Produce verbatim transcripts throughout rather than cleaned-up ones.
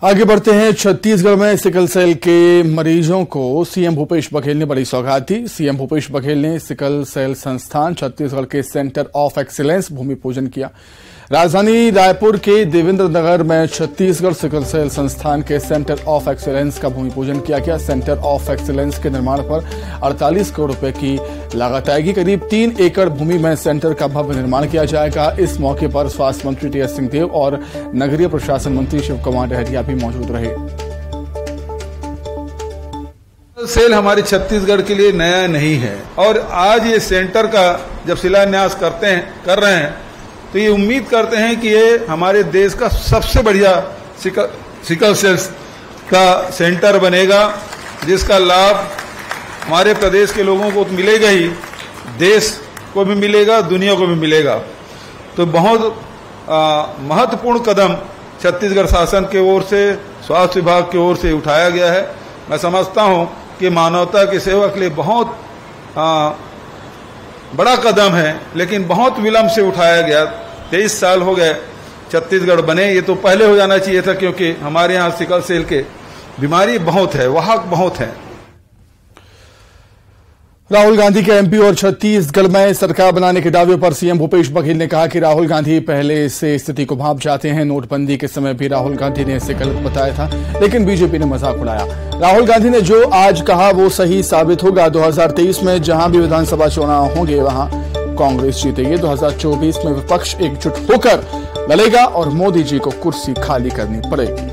आगे बढ़ते हैं। छत्तीसगढ़ में सिकल सेल के मरीजों को सीएम भूपेश बघेल ने बड़ी सौगात दी। सीएम भूपेश बघेल ने सिकल सेल संस्थान छत्तीसगढ़ के सेंटर ऑफ एक्सीलेंस भूमि पूजन किया। राजधानी रायपुर के देवेंद्र नगर में छत्तीसगढ़ सिकल सेल संस्थान के सेंटर ऑफ एक्सीलेंस का भूमि पूजन किया गया। सेंटर ऑफ एक्सीलेंस के निर्माण पर अड़तालीस करोड़ रुपए की लागत आएगी। करीब तीन एकड़ भूमि में सेंटर का भव्य निर्माण किया जाएगा। इस मौके पर स्वास्थ्य मंत्री टीएस सिंहदेव और नगरीय प्रशासन मंत्री शिव कुमार डहरिया भी मौजूद रहे। सेल हमारे छत्तीसगढ़ के लिए नया नहीं है और आज ये सेंटर का जब शिलान्यास करते हैं कर रहे हैं तो ये उम्मीद करते हैं कि ये हमारे देश का सबसे बढ़िया सिकल, सिकल सेल्स का सेंटर बनेगा, जिसका लाभ हमारे प्रदेश के लोगों को मिलेगा ही, देश को भी मिलेगा, दुनिया को भी मिलेगा। तो बहुत महत्वपूर्ण कदम छत्तीसगढ़ शासन की ओर से, स्वास्थ्य विभाग की ओर से उठाया गया है। मैं समझता हूं कि मानवता की सेवा के लिए बहुत आ, बड़ा कदम है, लेकिन बहुत विलंब से उठाया गया। तेईस साल हो गए छत्तीसगढ़ बने, ये तो पहले हो जाना चाहिए था, क्योंकि हमारे यहाँ सिकल सेल के बीमारी बहुत है, वाहक बहुत है। राहुल गांधी के एमपी और छत्तीसगढ़ में सरकार बनाने के दावे पर सीएम भूपेश बघेल ने कहा कि राहुल गांधी पहले से स्थिति को भांप जाते हैं। नोटबंदी के समय भी राहुल गांधी ने इसे गलत बताया था, लेकिन बीजेपी ने मजाक उड़ाया। राहुल गांधी ने जो आज कहा वो सही साबित होगा। दो हज़ार तेईस में जहां भी विधानसभा चुनाव होंगे वहां कांग्रेस जीतेगी। दो हज़ार चौबीस में विपक्ष एकजुट होकर लड़ेगा और मोदी जी को कुर्सी खाली करनी पड़ेगी।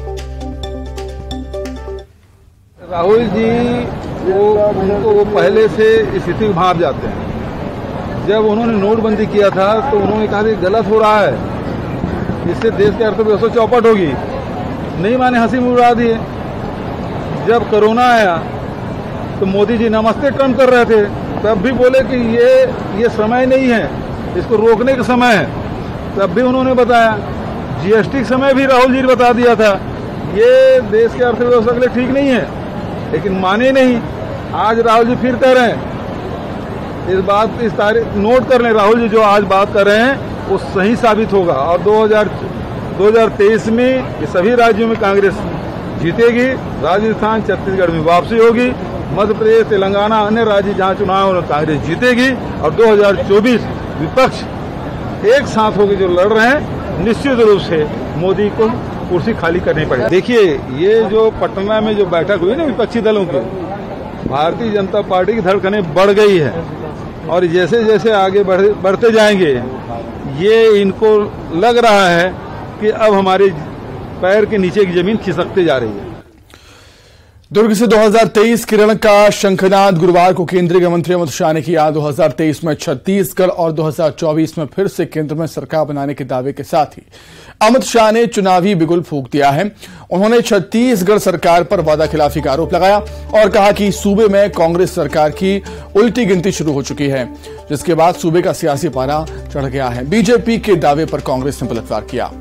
राहुल जी वो उनको वो पहले से स्थिति में भाप जाते हैं। जब उन्होंने नोटबंदी किया था तो उन्होंने कहा कि गलत हो रहा है, इससे देश की अर्थव्यवस्था चौपट होगी। नहीं माने, हंसी में उड़ा दिए। जब कोरोना आया तो मोदी जी नमस्ते ट्रम्प कर रहे थे, तब भी बोले कि ये ये समय नहीं है, इसको रोकने का समय है। तब भी उन्होंने बताया। जीएसटी के समय भी राहुल जी ने बता दिया था ये देश की अर्थव्यवस्था के लिए ठीक नहीं है, लेकिन माने नहीं। आज राहुल जी फिर कह रहे हैं, इस बात इस तारीख नोट कर लें, राहुल जी जो आज बात कर रहे हैं वो सही साबित होगा। और दो हज़ार तेईस में ये सभी राज्यों में कांग्रेस जीतेगी। राजस्थान, छत्तीसगढ़ में वापसी होगी। मध्य प्रदेश, तेलंगाना, अन्य राज्य जहां चुनाव में कांग्रेस जीतेगी। और दो हज़ार चौबीस विपक्ष एक साथ होकर जो लड़ रहे हैं, निश्चित रूप से मोदी को कुर्सी खाली करनी पड़ेगी। देखिए, ये जो पटना में जो बैठक हुई ना विपक्षी दलों की, भारतीय जनता पार्टी की धड़कनें बढ़ गई है और जैसे जैसे आगे बढ़, बढ़ते जाएंगे, ये इनको लग रहा है कि अब हमारे पैर के नीचे की जमीन खिसकते जा रही है। दुर्ग से दो हज़ार तेईस किरण का शंखनाद गुरुवार को केंद्रीय गृह मंत्री अमित शाह ने किया। दो हज़ार तेईस में छत्तीसगढ़ और दो हज़ार चौबीस में फिर से केंद्र में सरकार बनाने के दावे के साथ ही अमित शाह ने चुनावी बिगुल फूंक दिया है। उन्होंने छत्तीसगढ़ सरकार पर वादा खिलाफी का आरोप लगाया और कहा कि सूबे में कांग्रेस सरकार की उल्टी गिनती शुरू हो चुकी है, जिसके बाद सूबे का सियासी पारा चढ़ गया है। बीजेपी के दावे पर कांग्रेस ने पलटवार किया।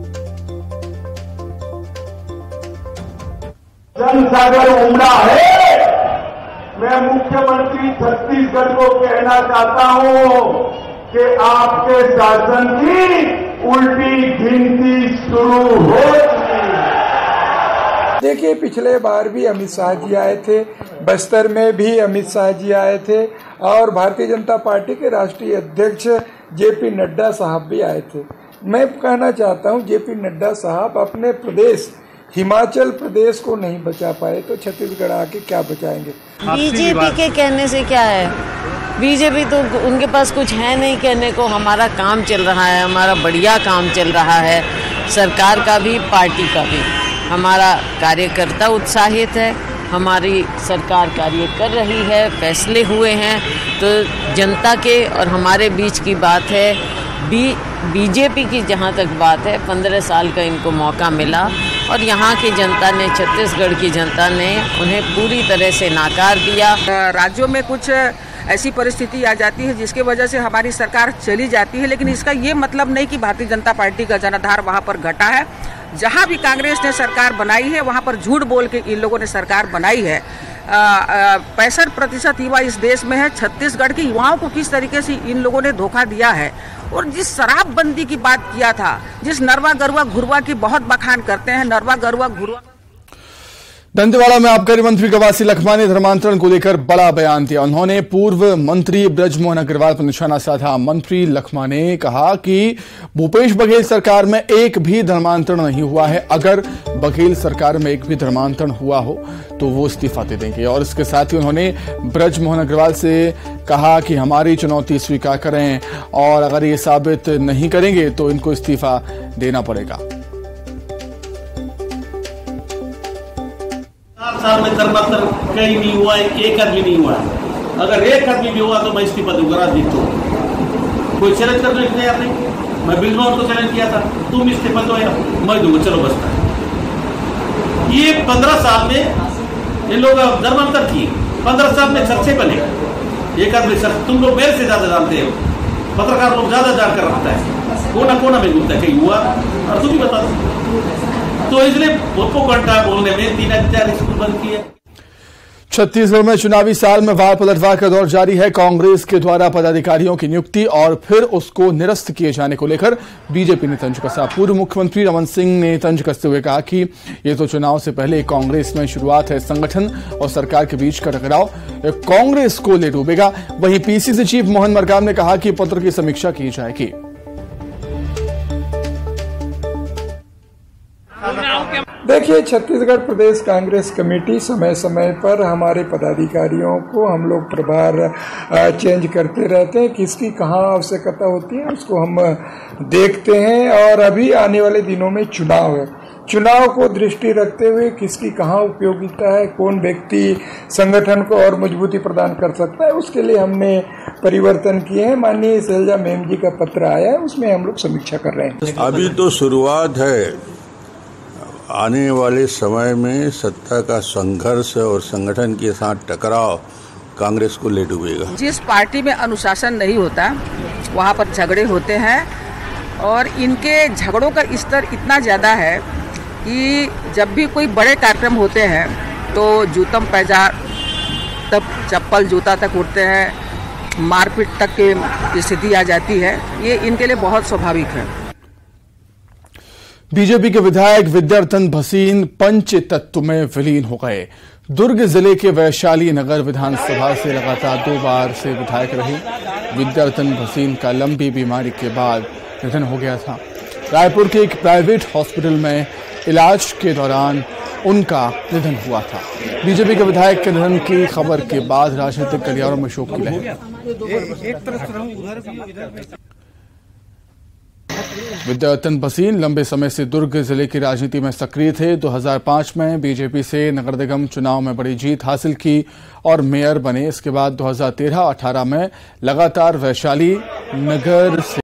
जनसागर उमड़ा है। मैं मुख्यमंत्री छत्तीसगढ़ को कहना चाहता हूं कि आपके शासन की उल्टी गिनती शुरू हो चुकी है। देखिए, पिछले बार भी अमित शाह जी आए थे, बस्तर में भी अमित शाह जी आए थे और भारतीय जनता पार्टी के राष्ट्रीय अध्यक्ष जेपी नड्डा साहब भी आए थे। मैं कहना चाहता हूं, जेपी नड्डा साहब अपने प्रदेश हिमाचल प्रदेश को नहीं बचा पाए तो छत्तीसगढ़ आके क्या बचाएंगे। बीजेपी के कहने से क्या है, बीजेपी तो उनके पास कुछ है नहीं कहने को। हमारा काम चल रहा है, हमारा बढ़िया काम चल रहा है, सरकार का भी, पार्टी का भी। हमारा कार्यकर्ता उत्साहित है, हमारी सरकार कार्य कर रही है, फैसले हुए हैं। तो जनता के और हमारे बीच की बात है। बी बीजेपी की जहाँ तक बात है, पंद्रह साल का इनको मौका मिला और यहाँ की जनता ने, छत्तीसगढ़ की जनता ने उन्हें पूरी तरह से नाकार दिया। राज्यों में कुछ ऐसी परिस्थिति आ जाती है जिसके वजह से हमारी सरकार चली जाती है, लेकिन इसका ये मतलब नहीं कि भारतीय जनता पार्टी का जनाधार वहाँ पर घटा है। जहाँ भी कांग्रेस ने सरकार बनाई है वहाँ पर झूठ बोल के इन लोगों ने सरकार बनाई है। पैंसठ प्रतिशत युवा इस देश में है। छत्तीसगढ़ के युवाओं को किस तरीके से इन लोगों ने धोखा दिया है, और जिस शराबबंदी की बात किया था, जिस नरवा गरुआ घुरवा की बहुत बखान करते हैं, नरवा गरुआ घुरवा। दंतेवाड़ा में आबकारी मंत्री कवासी लखमा ने धर्मांतरण को लेकर बड़ा बयान दिया। उन्होंने पूर्व मंत्री ब्रजमोहन अग्रवाल पर निशाना साधा। मंत्री लखमा ने कहा कि भूपेश बघेल सरकार में एक भी धर्मांतरण नहीं हुआ है। अगर बघेल सरकार में एक भी धर्मांतरण हुआ हो तो वो इस्तीफा दे देंगे। और इसके साथ ही उन्होंने ब्रजमोहन अग्रवाल से कहा कि हमारी चुनौती स्वीकार करें, और अगर ये साबित नहीं करेंगे तो इनको इस्तीफा देना पड़ेगा। साल में धर्मांतर कहीं नहीं हुआ है, एक आदमी नहीं हुआ है। अगर एक आदमी भी हुआ तो मैं इस्तीफा दूंगा। राजनीति तो कोई चैलेंज कर नहीं आपने, मैं बिजनौर को चैलेंज किया था, तुम इस्तीफा दो या मैं दूंगा, चलो बसता है। ये पंद्रह साल में ये लोग धर्मांतर किए, पंद्रह साल में चर्चे बने। एक आदमी सर तुम लोग मेरे से ज्यादा जानते हो, पत्रकार लोग ज्यादा जानकर रखता है, कोना कोना में घूमता है कहीं हुआ, और तुम भी बता दो। तो इसलिए वो घंटा बोलने में तीन हजार स्कूल बंद किए। छत्तीसगढ़ में चुनावी साल में वार पलटवार का दौर जारी है। कांग्रेस के द्वारा पदाधिकारियों की नियुक्ति और फिर उसको निरस्त किए जाने को लेकर बीजेपी ने तंज कसा। पूर्व मुख्यमंत्री रमन सिंह ने तंज कसते हुए कहा कि ये तो चुनाव से पहले कांग्रेस में शुरुआत है, संगठन और सरकार के बीच का टकराव कांग्रेस को ले डूबेगा। वहीं पीसीसी चीफ मोहन मरकाम ने कहा कि पत्र की समीक्षा की जाएगी। देखिए, छत्तीसगढ़ प्रदेश कांग्रेस कमेटी समय समय पर हमारे पदाधिकारियों को हम लोग प्रभार चेंज करते रहते हैं। किसकी कहाँ आवश्यकता होती है उसको हम देखते हैं। और अभी आने वाले दिनों में चुनाव है, चुनाव को दृष्टि रखते हुए किसकी कहाँ उपयोगिता है, कौन व्यक्ति संगठन को और मजबूती प्रदान कर सकता है, उसके लिए हमने परिवर्तन किए हैं। माननीय शैलजा मैम जी का पत्र आया है, उसमें हम लोग समीक्षा कर रहे हैं। अभी तो शुरुआत है, आने वाले समय में सत्ता का संघर्ष और संगठन के साथ टकराव कांग्रेस को ले डूबेगा। जिस पार्टी में अनुशासन नहीं होता वहाँ पर झगड़े होते हैं, और इनके झगड़ों का स्तर इतना ज़्यादा है कि जब भी कोई बड़े कार्यक्रम होते हैं तो जूतम पैजार तब चप्पल जूता तक उड़ते हैं, मारपीट तक की स्थिति आ जाती है। ये इनके लिए बहुत स्वाभाविक है। बीजेपी के विधायक विद्यारतन भसीन पंच तत्व में विलीन हो गए। दुर्ग जिले के वैशाली नगर विधानसभा से लगातार दो बार से विधायक रहे विद्यारतन भसीन का लंबी बीमारी के बाद निधन हो गया था। रायपुर के एक प्राइवेट हॉस्पिटल में इलाज के दौरान उनका निधन हुआ था। बीजेपी के विधायक के निधन की खबर के बाद राजनीतिक गलियारों में शोक की लहर। विद्यारतन भसीन लंबे समय से दुर्ग जिले की राजनीति में सक्रिय थे। दो हज़ार पाँच में बीजेपी से नगर निगम चुनाव में बड़ी जीत हासिल की और मेयर बने। इसके बाद दो हज़ार तेरह अठारह में लगातार वैशाली नगर से